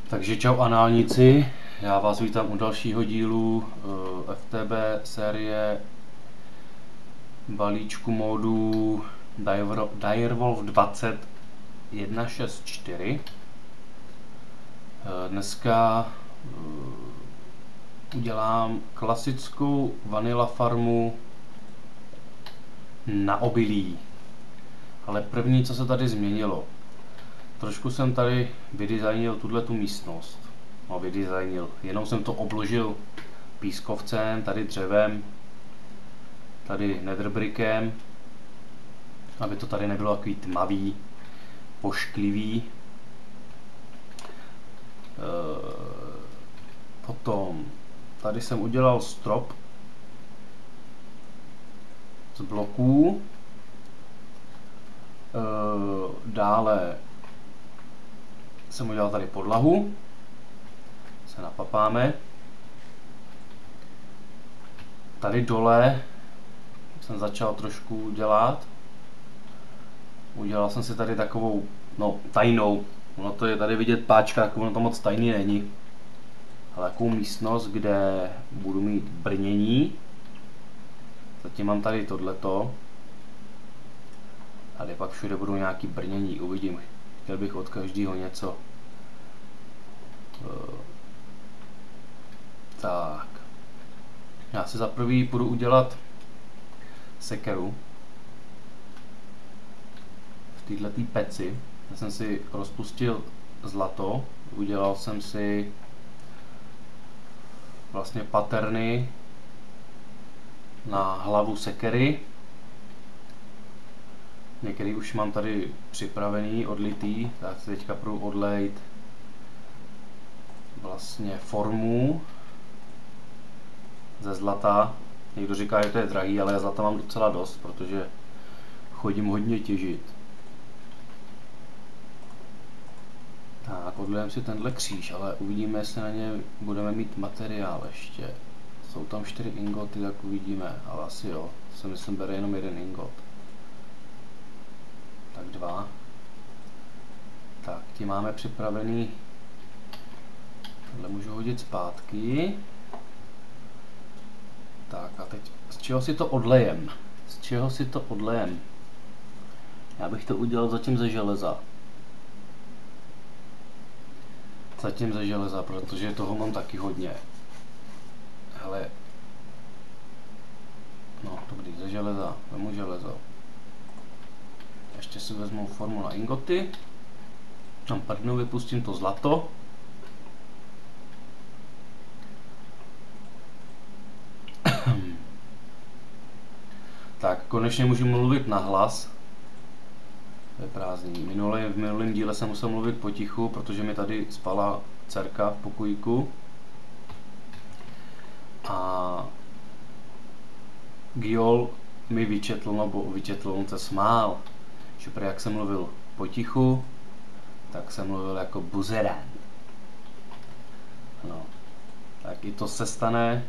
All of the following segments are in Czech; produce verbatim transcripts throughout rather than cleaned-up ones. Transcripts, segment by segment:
Takže čau análníci, já vás vítám u dalšího dílu uh, F T B série balíčku módu Direwolf dvacet jedna šest čtyři. Uh, dneska uh, udělám klasickou vanilla farmu na obilí. Ale první, co se tady změnilo, trošku jsem tady vydesignil tuto místnost. No, vydesignil. Jenom jsem to obložil pískovcem, tady dřevem, tady netherbrickem, aby to tady nebylo takový tmavý, pošklivý. E, potom tady jsem udělal strop z bloků. E, dále jsem udělal tady podlahu, se napapáme. Tady dole jsem začal trošku dělat. Udělal jsem si tady takovou, no tajnou, ono to je tady vidět páčka, jako ono to moc tajný není. Ale takovou místnost, kde budu mít brnění. Zatím mám tady tohleto. Tady pak všude budou nějaký brnění, uvidím. Chtěl bych od každého něco. Tak. Já si za prvý půjdu udělat sekeru. V této peci. Já jsem si rozpustil zlato. Udělal jsem si vlastně paterny na hlavu sekery. Některý už mám tady připravený, odlitý, tak si teďka půjdu odlejt vlastně formu ze zlata. Někdo říká, že to je drahý, ale já zlata mám docela dost, protože chodím hodně těžit. Tak, odlejem si tenhle kříž, ale uvidíme, jestli na ně budeme mít materiál ještě. Jsou tam čtyři ingoty, tak uvidíme, ale asi jo, si myslím, bere jenom jeden ingot. Tak dva. Tak, ti máme připravený. Tohle můžu hodit zpátky. Tak a teď, z čeho si to odlejem? Z čeho si to odlejem? Já bych to udělal zatím ze železa. Zatím ze železa, protože toho mám taky hodně. Hele. No, dobrý, ze železa. Vemu železo. Ještě si vezmu formu na ingoty. Tam prdnu, vypustím to zlato. Tak, konečně můžu mluvit nahlas. To je prázdný. Minulý, v minulém díle jsem musel mluvit potichu, protože mi tady spala dcerka v pokojíku. A Giol mi vyčetl, nebo vyčetl, on se smál, že prý jak jsem mluvil potichu, tak jsem mluvil jako buzerán. No, tak i to se stane.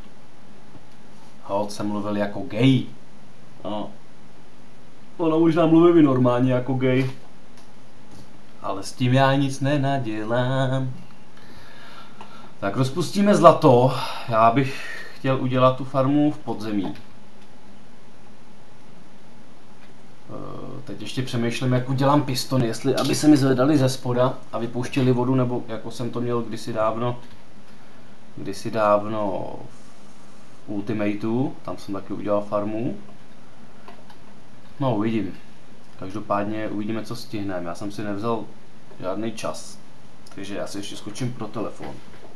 Holt jsem mluvil jako gay. No, ono možná mluvím i normálně jako gay, ale s tím já nic nenadělám. Tak rozpustíme zlato. Já bych chtěl udělat tu farmu v podzemí. Teď ještě přemýšlím, jak udělám pistony, jestli aby se mi zvedali ze spoda a vypouštěli vodu, nebo jako jsem to měl kdysi dávno, kdysi dávno v Ultimateu, tam jsem taky udělal farmu. No, uvidím. Každopádně uvidíme, co stihneme. Já jsem si nevzal žádný čas, takže já si ještě skočím pro telefon.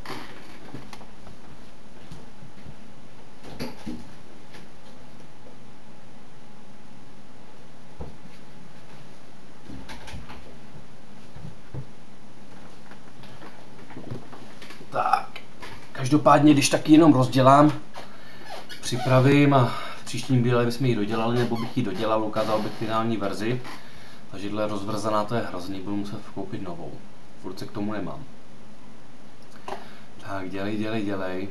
Tak, každopádně, když taky jenom rozdělám, připravím a v příštím díle bychom ji dodělali, nebo bych ji dodělal, ukázal bych finální verzi. Takže tohle rozvrzaná, to je hrozný, budu muset koupit novou. Furt se k tomu nemám. Tak, dělej, dělej, dělej.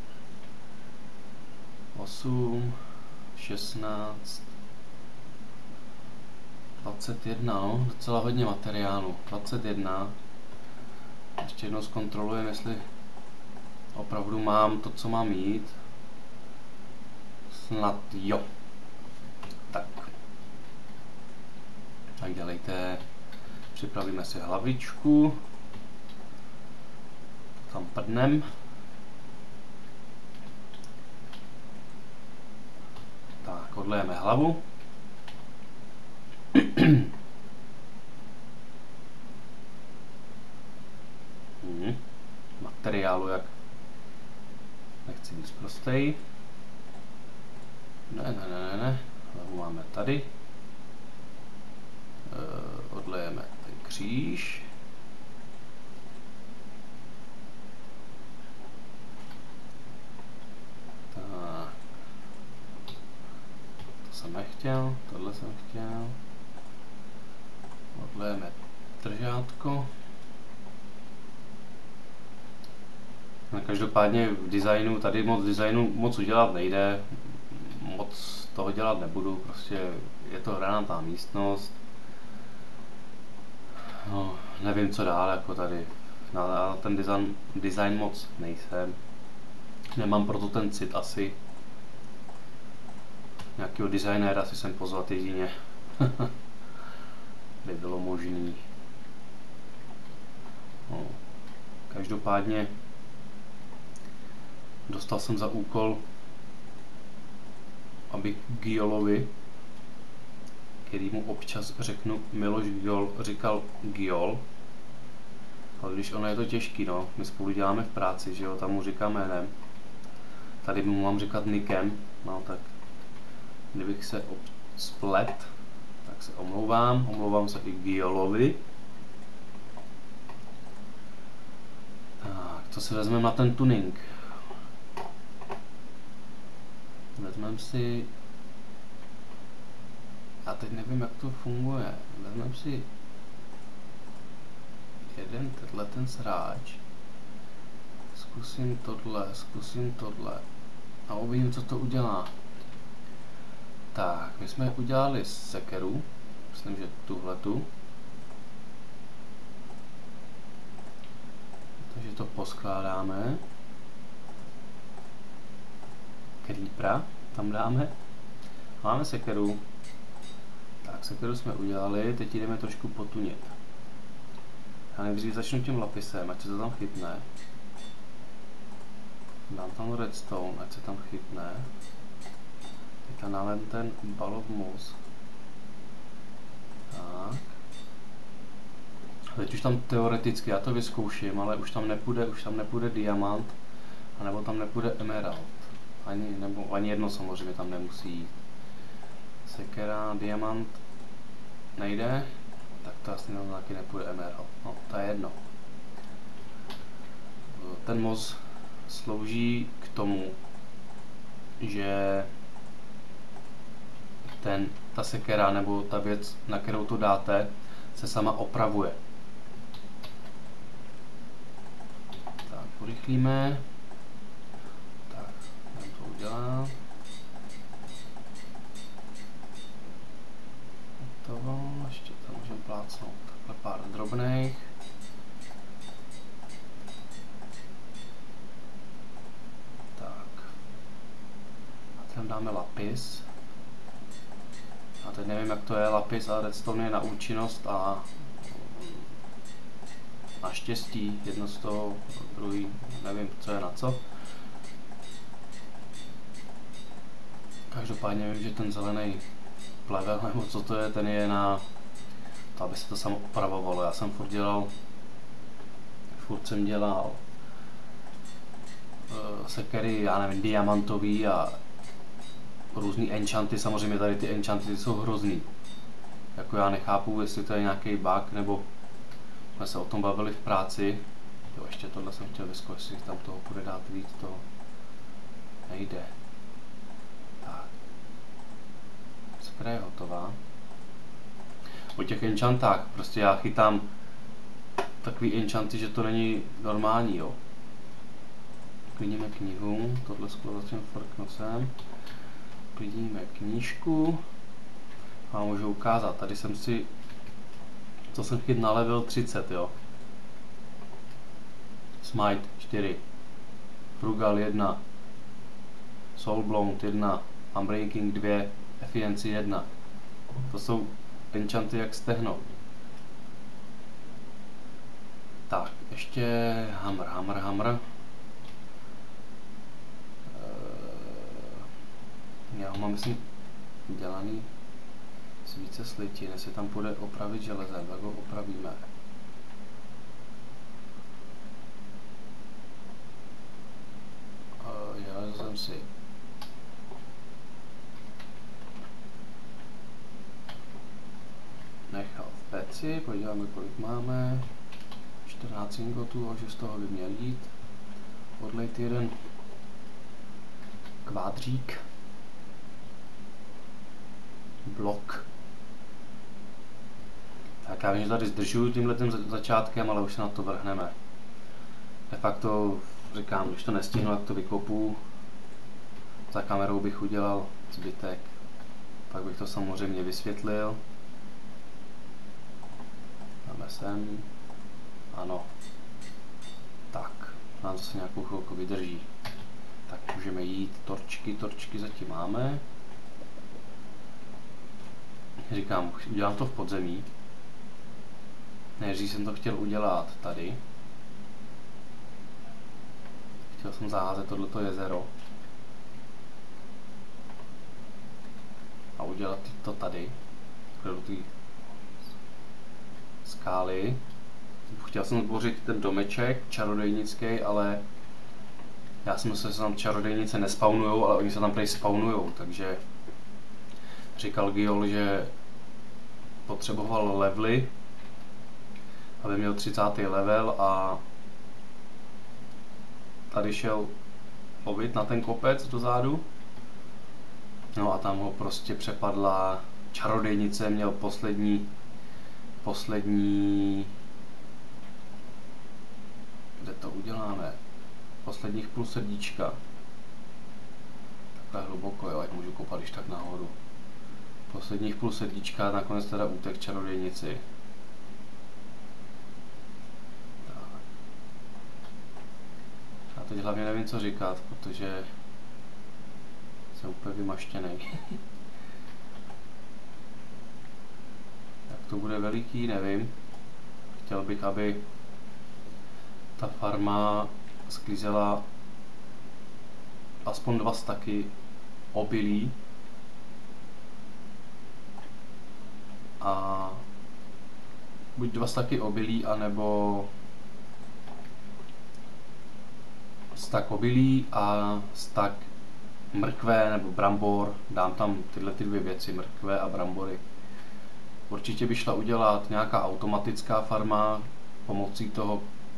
osm, šestnáct, dvacet jedna, no, docela hodně materiálu. dvacet jedna, Ještě jednou zkontrolujeme, jestli opravdu mám to, co mám mít. Snad jo. Tak. Tak dělejte. Připravíme si hlavičku. Tam prdnem. Tak, odlejeme hlavu. hmm. Materiálu jak nechci být prostej. Ne, ne, ne, ne, ne. Hlavu máme tady. E, odlejeme ten kříž. Tak. To jsem nechtěl, tohle jsem chtěl. Odlejeme držátko. No, každopádně v designu, tady moc designu moc udělat nejde. Moc toho dělat nebudu, prostě je to hranatá místnost. No, nevím co dál, jako tady. Na ten design, design moc nejsem. Nemám proto ten cit asi. Nějakého designéra si sem pozvat jedině. By bylo možný. No. Každopádně dostal jsem za úkol, aby Giolovi, který mu občas řeknu Miloš Giol, říkal Giol. Ale když ono je to těžký, no, my spolu děláme v práci, že jo, tam mu říkám jménem. Tady mu mám říkat Nikem, no tak kdybych se splet, tak se omlouvám, omlouvám se i Giolovi. Tak, co si vezmeme na ten tuning? Vezmeme si, a teď nevím jak to funguje, vezmeme si jeden tenhle ten sráč, zkusím tohle, zkusím tohle a uvidím co to udělá. Tak, my jsme udělali sekeru, myslím, že tuhletu. Takže to poskládáme. Creepera tam dáme. Máme sekeru. Tak, sekeru jsme udělali, teď jdeme trošku potunit. Já nejdřív začnu tím lapisem, ať se to tam chytne. Dám tam redstone, ať se tam chytne. Teďka nalem ten ball of moss. Tak. Teď už tam teoreticky, já to vyzkouším, ale už tam nepůjde, už tam nepůjde diamant, anebo tam nepůjde emerald. Ani, nebo, ani jedno samozřejmě tam nemusí jít. Sekera, diamant nejde, tak to asi tam taky nepůjde emerald. No, to je jedno. Ten moss slouží k tomu, že ten, ta sekera nebo ta věc, na kterou to dáte, se sama opravuje. Tak, urychlíme. Tak, jdem to udělat. Hotovo, ještě tam můžeme plácnout takhle pár drobných. Tak. A tam dáme lapis. A teď nevím, jak to je, lapis a redstone je na účinnost a naštěstí, jedno z toho, druhý, nevím, co je na co. Každopádně vím, že ten zelený plevel, nebo co to je, ten je na to, aby se to samo opravovalo. Já jsem furt dělal, furt jsem dělal uh, sekery, já nevím, diamantový a různý enchanty, samozřejmě tady ty enchanty jsou hrozný. Jako já nechápu, jestli to je nějaký bug, nebo jsme se o tom bavili v práci. Jo, ještě tohle jsem chtěl vyzkoušet, jestli tam toho bude dát víc, to nejde. Tak. Sekera je hotová. O těch enchantách, prostě já chytám takový enchanty, že to není normální, jo. Klidíme knihu, tohle skoro začím frknout sem. Klidíme knížku a můžu ukázat, tady jsem si, co jsem chyt na level třicet, jo. Smite čtyři, Frugal jedna, Soulblown jedna, Unbreaking dva, Efficiency jedna. To jsou enchanty jak stehno. Tak, ještě Hammer, Hammer, Hammer. Uh, já ho mám, myslím, dělaný z více slitin, jestli tam půjde opravit železem, tak ho opravíme. Uh, já jsem si nechal v peci, podíváme, kolik máme. čtrnáct ingotů, že z toho by měl jít. Odlejt jeden kvádřík. Blok. Tak já vím, že tady zdržuju tímhle tím začátkem, ale už se na to vrhneme. De facto říkám, když to nestihnu, tak to vykopu. Za kamerou bych udělal zbytek. Pak bych to samozřejmě vysvětlil. Dáme sem. Ano. Tak, nám zase nějakou chvilku vydrží. Tak můžeme jít, torčky, torčky zatím máme. Říkám, udělám to v podzemí. Nejdřív jsem to chtěl udělat tady. Chtěl jsem zaházet tohleto jezero. A udělat to tady. Do té skály. Chtěl jsem zbořit ten domeček čarodejnický, ale já jsem myslel, že se tam čarodejnice nespawnujou, ale oni se tam prej spawnujou, takže říkal Giol, že potřeboval levely, aby měl třicátý level a tady šel lovit na ten kopec dozadu. No a tam ho prostě přepadla čarodejnice, měl poslední, poslední, kde to uděláme, posledních půl srdíčka. Takhle hluboko, jo, ať můžu kopat když tak nahoru. Posledních půl srdíčka, nakonec teda útek čarodějnici. Já teď hlavně nevím, co říkat, protože jsem úplně vymaštěný. Jak to bude veliký, nevím. Chtěl bych, aby ta farma sklízela aspoň dva staky obilí. A buď dva staky obilí, anebo stak obilí a stak mrkve nebo brambor. Dám tam tyhle ty dvě věci, mrkve a brambory. Určitě by šla udělat nějaká automatická farma pomocí toho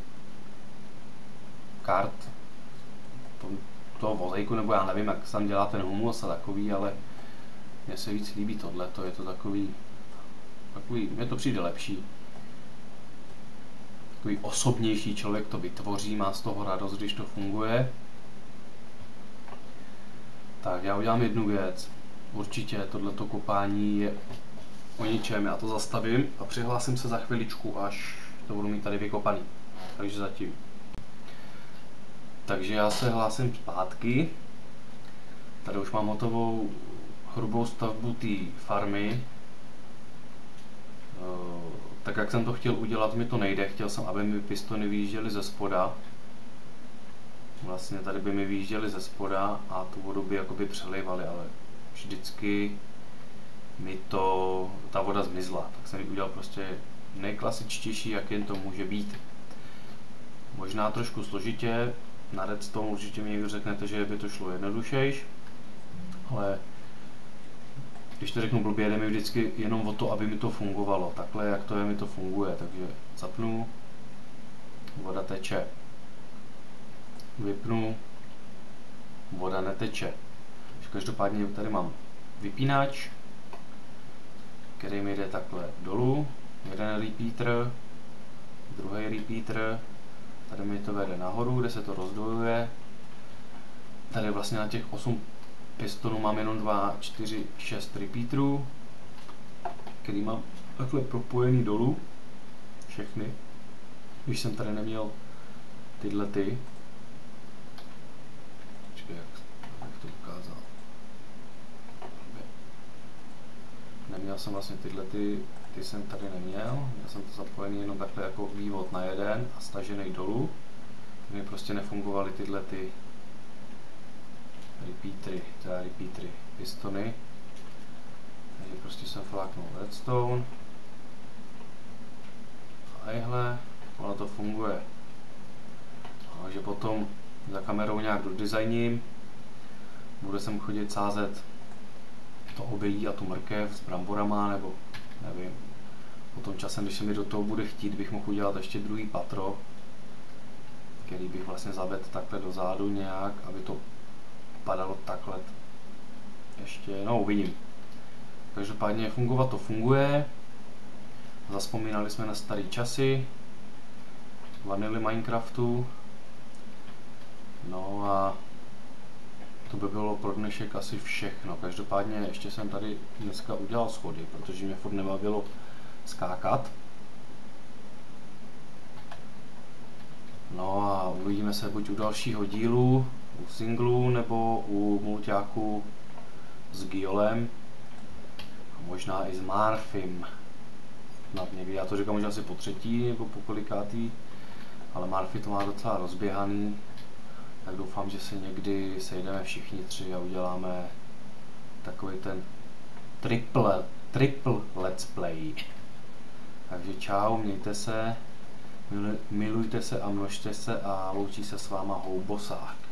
kart, toho vozejku, nebo já nevím, jak se tam dělá ten humus a takový, ale mně se víc líbí tohleto, je to takový, takový, mně to přijde lepší. Takový osobnější, člověk to vytvoří, má z toho radost, když to funguje. Tak já udělám jednu věc, určitě tohleto kopání je o ničem, já to zastavím a přihlásím se za chviličku, až to budu mít tady vykopaný, takže zatím. Takže já se hlásím zpátky. Tady už mám hotovou hrubou stavbu té farmy. Tak jak jsem to chtěl udělat, mi to nejde. Chtěl jsem, aby mi pistony vyjížděly ze spoda. Vlastně tady by mi vyjížděly ze spoda a tu vodu by jakoby přelivaly, ale vždycky mi to, ta voda zmizla. Tak jsem ji udělal prostě nejklasičtější, jak jen to může být. Možná trošku složitě. Na redstone určitě mi někdo řeknete, že by to šlo jednodušejš, ale když to řeknu blbě, jde mi vždycky jenom o to, aby mi to fungovalo. Takhle, jak to je, mi to funguje. Takže zapnu, voda teče. Vypnu, voda neteče. Každopádně tady mám vypínač, který mi jde takhle dolů. Jeden repeater, druhý repeater. Tady mi to vede nahoru, kde se to rozdvojuje. Tady vlastně na těch osm pistonů mám jenom dva, čtyři, šest repeaterů, který mám takhle propojený dolů. Všechny. Když jsem tady neměl tyhle ty. Počkej, jak, jak to ukázal. Neměl jsem vlastně tyhle ty, ty jsem tady neměl, měl jsem to zapojený jenom takhle jako vývod na jeden a stažený dolů. Mně prostě nefungovaly tyhle ty repeatery, teda repeatery, pistony. Takže prostě jsem fláknul redstone. A jihle, ono to funguje. Takže potom za kamerou nějak dodizajním. Bude sem chodit sázet to obilí a tu mrkev s bramborama, nebo nevím. Potom časem, když se mi do toho bude chtít, bych mohl udělat ještě druhý patro, který bych vlastně zavedl takhle dozadu nějak, aby to padalo takhle. Ještě, no uvidím. Každopádně fungovat to funguje. Zaspomínali jsme na staré časy vanily Minecraftu. No a to by bylo pro dnešek asi všechno. Každopádně ještě jsem tady dneska udělal schody, protože mě furt nebavilo skákat. No a uvidíme se buď u dalšího dílu, u singlu, nebo u mulťáku s Giolem. A možná i s Marfim. Snad někdy, já to říkám už asi po třetí nebo po kolikátý, ale Marfy to má docela rozběhaný. Tak doufám, že se někdy sejdeme všichni tři a uděláme takový ten triple, triple let's play. Takže čau, mějte se, milujte se a množte se a loučí se s váma Houbosák.